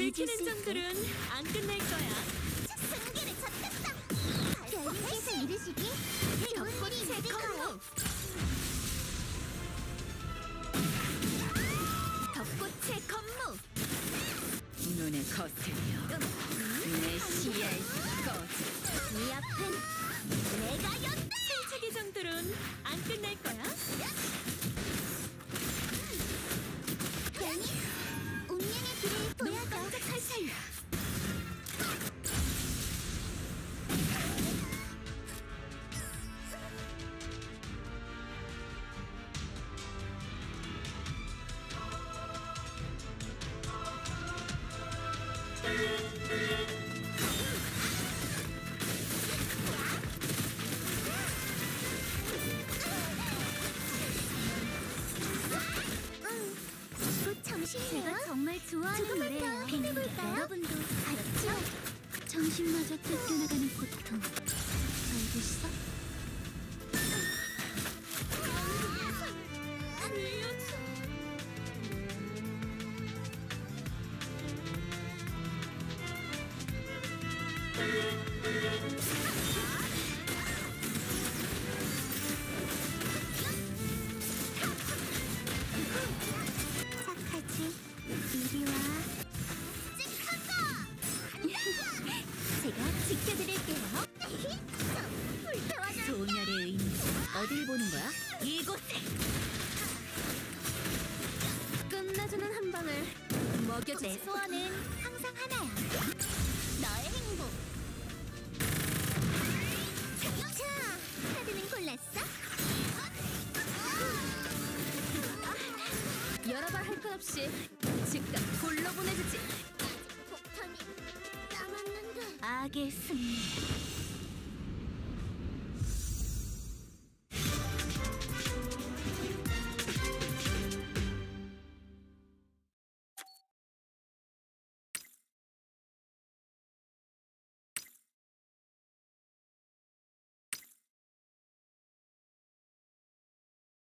들키는 정들은 안 끝낼 거야. 승기를 젖혔다. 별님께서 이르시기 좋은 일이 있을까요? 벚꽃의 건무. 눈에 거슬려 내 시야에 꺼져. 이 앞은 내가 연다. 생채기 정들은 안 끝낼 거야. 별님, 운명의 길을 눈 보여줘. 깜짝할 사이. 곧 점심이에요. 제가 정말 좋아하는 조금만 더 노래예요. 힘내볼까요? 여러분도 같이. 정신마저 쫓겨나가는 고통 알고 있어? 착하지? 이리 와. 제가 지켜드릴게요. 불태워줘. 소멸의 의미 어딜 보는 거야? 이곳에 끝내주는 한 방을 먹여주지. 내 소원은 항상 하나야. 너의 행복. 자, 카드는 골랐어? 여러 발 할 것 없이 즉각 골로 보내주지. 폭탄이 남았는데. 악의 승리.